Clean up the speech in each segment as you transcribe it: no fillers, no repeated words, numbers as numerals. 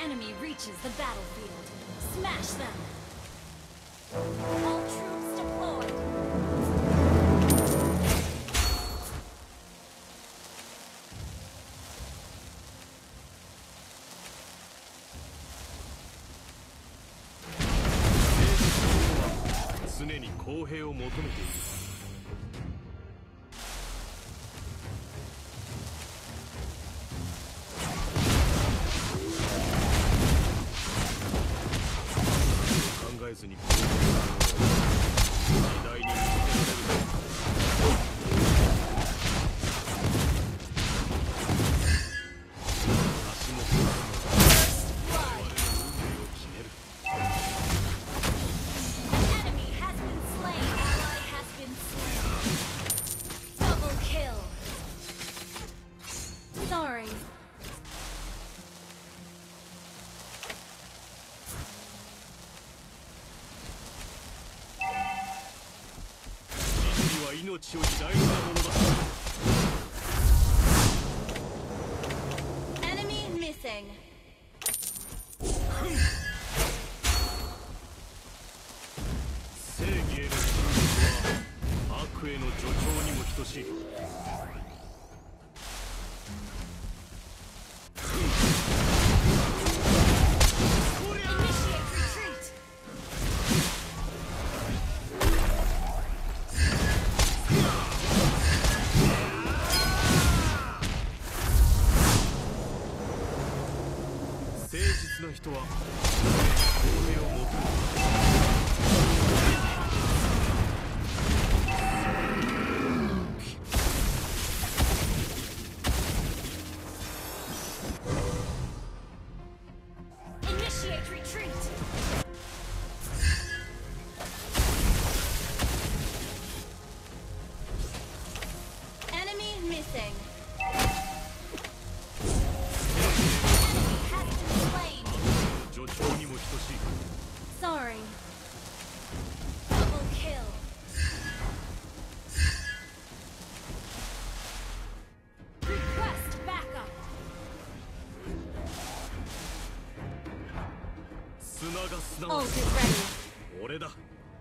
enemy reaches the battlefield, smash them! All troops deployed! 常に公平を求めている。考えずに時代に見せられる。足元が我々の運命を決める。 Enemy has been slain! Ally has been slain! Double kill! Sorry. 命より大事なものだ。 Enemy missing. 正義への信仰は悪への助長にも等しい。誠実な人は公平を求める。 Initiate retreat. Enemy missing. Sorry. Double kill. Request backup. 砂がすなわ Ult ち is ready. 俺だ。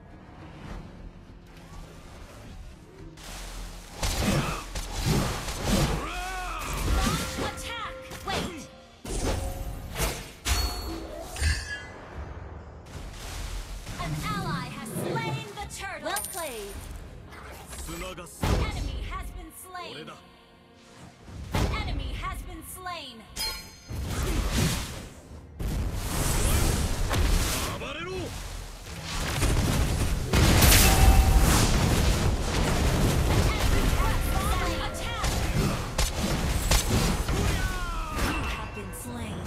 Launch attack. Wait. An ally has slain the turtle. Well played. 砂がす An なわち enemy has been 俺 slain. だ。 An enemy has been slain. 暴れろ。 Attack. You have been slain.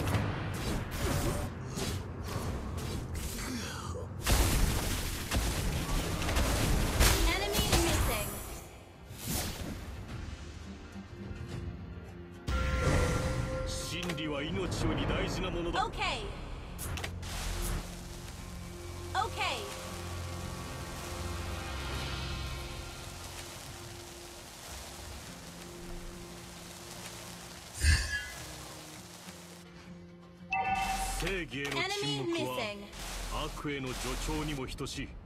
Enemy missing. 真理は命より大事なものだ。 Okay. Okay. 正義への Enemy 沈黙 missing. は悪への助長にも等しい。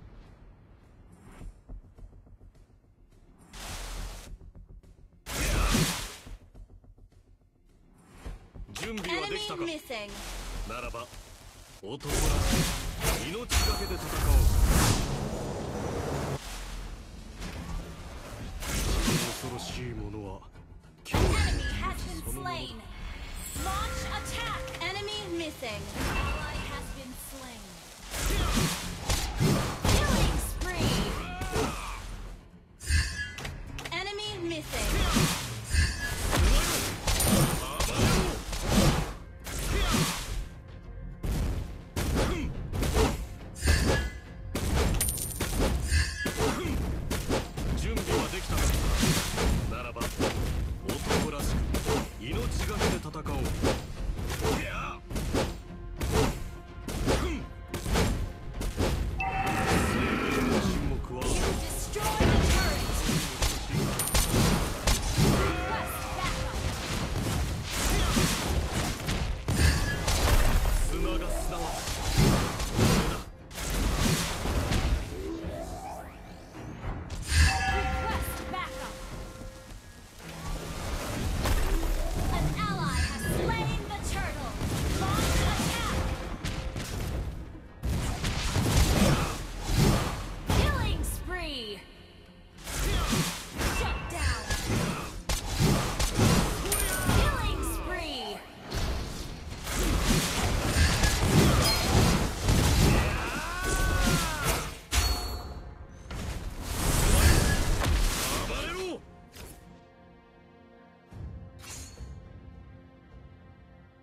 準備はできたか。 Enemy missing. ならば男らしく命がけで戦おう。一番恐ろしいものは恐怖 Enemy has been そのものだ。 slain. Launch attack. Enemy missing. Ally has been slain. Killing spree. Enemy missing. 準備はできたか。ならば男らしく命がけで戦おう。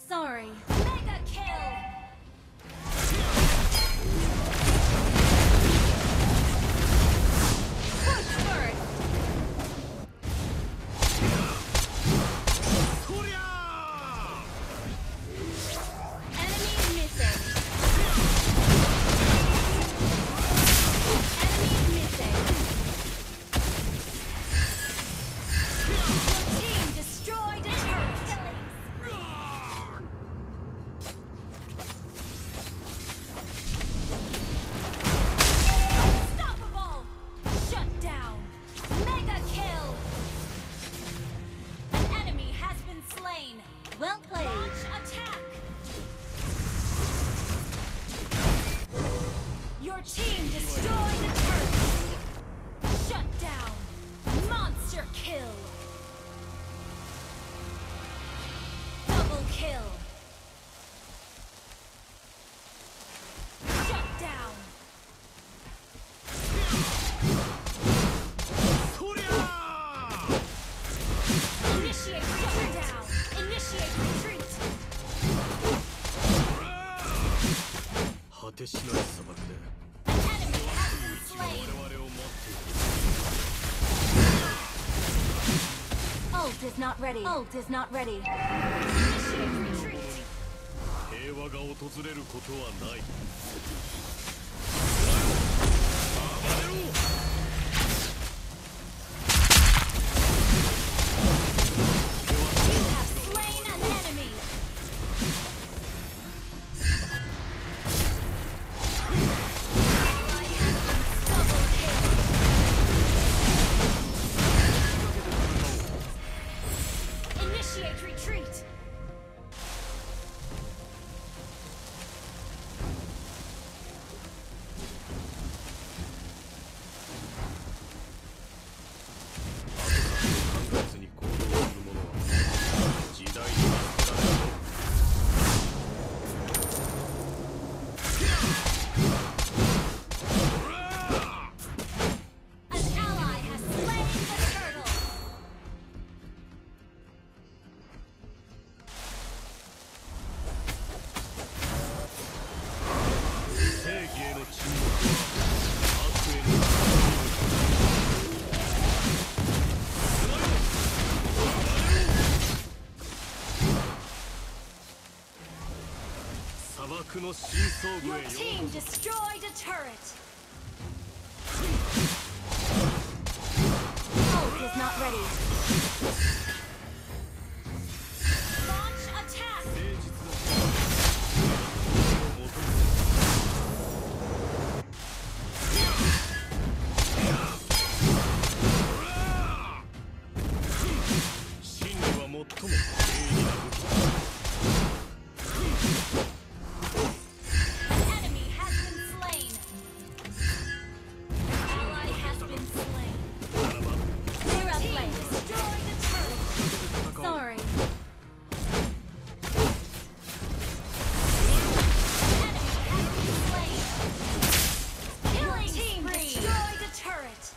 Sorry. Mega kill! Push first! こりゃ Enemy missing. Enemy missing. Your team destroyed a turret. Unstoppable! Shut down. Mega kill. An enemy has been slain. Well played. Launch attack. Your team destroyed a turret. Shut down. Monster kill. Double kill. Shut down. こりゃ Initiate shutdown. Initiate retreat. 果てしない砂漠で An enemy has been 我 slain. 々を待っている Ult is not ready. Ult is not ready. Initiate retreat. 平和が訪れることはない。暴れろ You have slain an enemy. Ally has been double kill. Initiate retreat. An ally has slain the turtle. 正義への沈黙は悪への砂漠の深層部 Your へよう team destroyed a turret. Ult is not ready. Launch attack. 誠実なを求め真理は最も鋭利な武器だ An enemy has been slain. Ally has been slain. ならば Your team destroyed a turret. 戦おう Sorry. Enemy has been slain. Killing team destroyed a turret.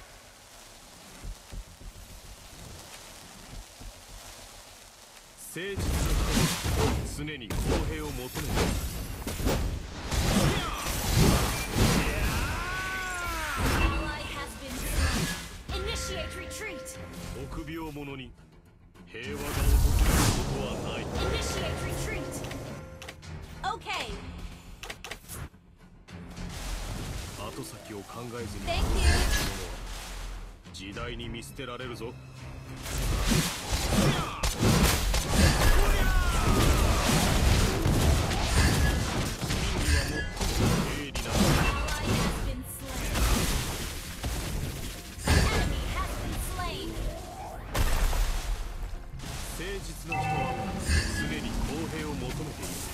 誠実な人は常に公平を求めている Ally has been slain. Initiate retreat. 臆病者に平和が訪れることはない Initiate retreat. Okay. 後先を考えずに Thank you. 時代に見捨てられるぞ 鋭利な Ally has been slain. Enemy has been slain. 誠実な人は常に公平を求めている